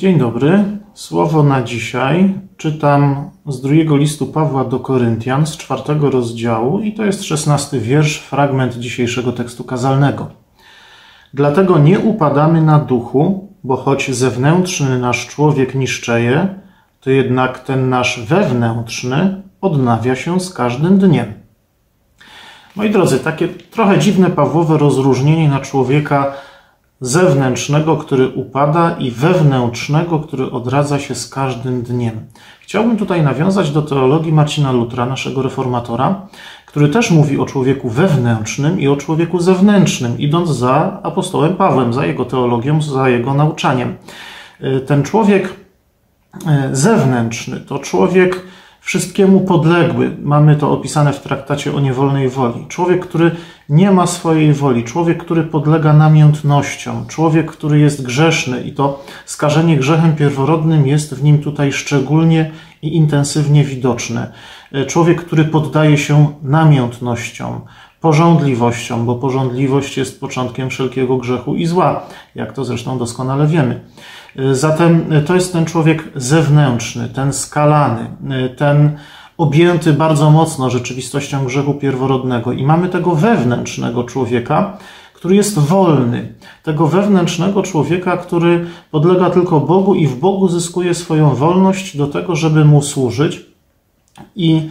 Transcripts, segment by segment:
Dzień dobry. Słowo na dzisiaj czytam z drugiego listu Pawła do Koryntian z 4 rozdziału i to jest 16 wiersz, fragment dzisiejszego tekstu kazalnego. Dlatego nie upadamy na duchu, bo choć zewnętrzny nasz człowiek niszczeje, to jednak ten nasz wewnętrzny odnawia się z każdym dniem. Moi drodzy, takie trochę dziwne Pawłowe rozróżnienie na człowieka zewnętrznego, który upada, i wewnętrznego, który odradza się z każdym dniem. Chciałbym tutaj nawiązać do teologii Marcina Lutra, naszego reformatora, który też mówi o człowieku wewnętrznym i o człowieku zewnętrznym, idąc za apostołem Pawłem, za jego teologią, za jego nauczaniem. Ten człowiek zewnętrzny to człowiek wszystkiemu podległy. Mamy to opisane w traktacie o niewolnej woli. Człowiek, który nie ma swojej woli. Człowiek, który podlega namiętnościom. Człowiek, który jest grzeszny i to skażenie grzechem pierworodnym jest w nim tutaj szczególnie i intensywnie widoczne. Człowiek, który poddaje się namiętnościom, pożądliwościom, bo pożądliwość jest początkiem wszelkiego grzechu i zła, jak to zresztą doskonale wiemy. Zatem to jest ten człowiek zewnętrzny, ten skalany, ten objęty bardzo mocno rzeczywistością grzechu pierworodnego. I mamy tego wewnętrznego człowieka, który jest wolny. Tego wewnętrznego człowieka, który podlega tylko Bogu i w Bogu zyskuje swoją wolność do tego, żeby Mu służyć i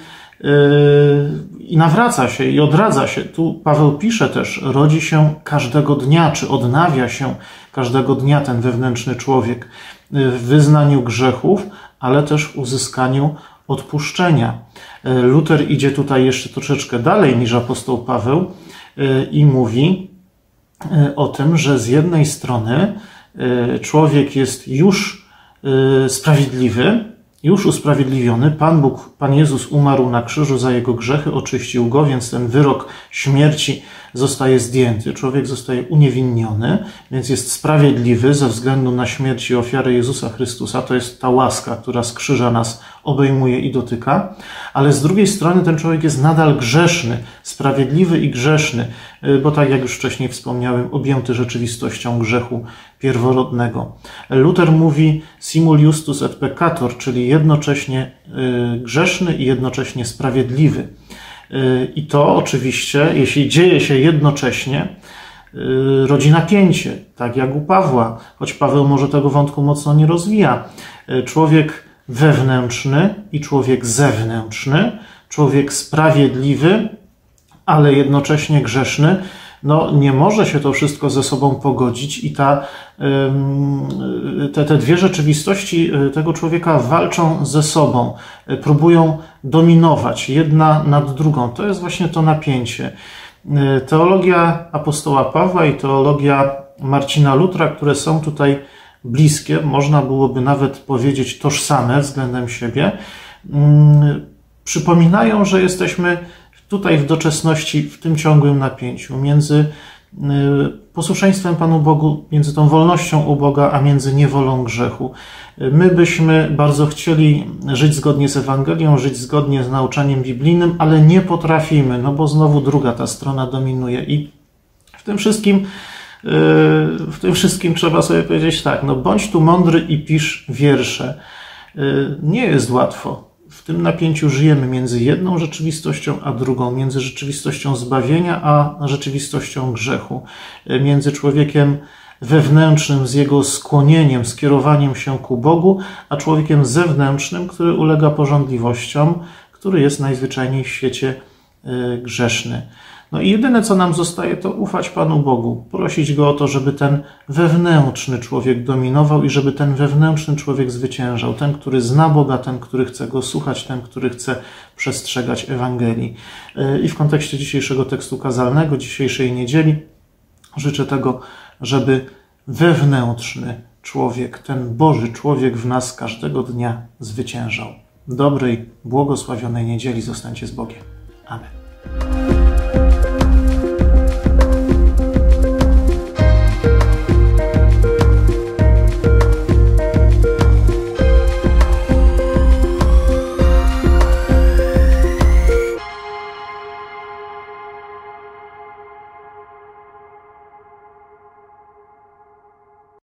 nawraca się i odradza się. Tu Paweł pisze też, rodzi się każdego dnia, czy odnawia się każdego dnia ten wewnętrzny człowiek w wyznaniu grzechów, ale też w uzyskaniu odpuszczenia. Luter idzie tutaj jeszcze troszeczkę dalej niż apostoł Paweł i mówi o tym, że z jednej strony człowiek jest już sprawiedliwy, już usprawiedliwiony. Pan Bóg, Pan Jezus umarł na krzyżu za jego grzechy, oczyścił go, więc ten wyrok śmierci zostaje zdjęty. Człowiek zostaje uniewinniony, więc jest sprawiedliwy ze względu na śmierć i ofiarę Jezusa Chrystusa. To jest ta łaska, która z krzyża nas obejmuje i dotyka. Ale z drugiej strony ten człowiek jest nadal grzeszny, sprawiedliwy i grzeszny, bo tak jak już wcześniej wspomniałem, objęty rzeczywistością grzechu pierworodnego. Luter mówi simul justus et peccator, czyli jednocześnie grzeszny i jednocześnie sprawiedliwy. I to oczywiście, jeśli dzieje się jednocześnie, rodzi napięcie, tak jak u Pawła, choć Paweł może tego wątku mocno nie rozwija. Człowiek wewnętrzny i człowiek zewnętrzny, człowiek sprawiedliwy, ale jednocześnie grzeszny, nie może się to wszystko ze sobą pogodzić i te dwie rzeczywistości tego człowieka walczą ze sobą, próbują dominować jedna nad drugą. To jest właśnie to napięcie. Teologia apostoła Pawła i teologia Marcina Lutra, które są tutaj bliskie, można byłoby nawet powiedzieć tożsame względem siebie, przypominają, że jesteśmy tutaj w doczesności, w tym ciągłym napięciu między posłuszeństwem Panu Bogu, między tą wolnością u Boga, a między niewolą grzechu. My byśmy bardzo chcieli żyć zgodnie z Ewangelią, żyć zgodnie z nauczaniem biblijnym, ale nie potrafimy, bo znowu druga ta strona dominuje. I w tym wszystkim trzeba sobie powiedzieć tak, bądź tu mądry i pisz wiersze. Nie jest łatwo. W tym napięciu żyjemy między jedną rzeczywistością a drugą, między rzeczywistością zbawienia a rzeczywistością grzechu, między człowiekiem wewnętrznym z jego skłonieniem, skierowaniem się ku Bogu, a człowiekiem zewnętrznym, który ulega pożądliwościom, który jest najzwyczajniej w świecie grzeszny. I jedyne, co nam zostaje, to ufać Panu Bogu, prosić Go o to, żeby ten wewnętrzny człowiek dominował i żeby ten wewnętrzny człowiek zwyciężał. Ten, który zna Boga, ten, który chce Go słuchać, ten, który chce przestrzegać Ewangelii. I w kontekście dzisiejszego tekstu kazalnego, dzisiejszej niedzieli, życzę tego, żeby wewnętrzny człowiek, ten Boży człowiek w nas każdego dnia zwyciężał. Dobrej, błogosławionej niedzieli. Zostańcie z Bogiem. Amen.